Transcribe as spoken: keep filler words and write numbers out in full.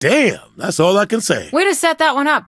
Damn, that's all I can say. Way to set that one up.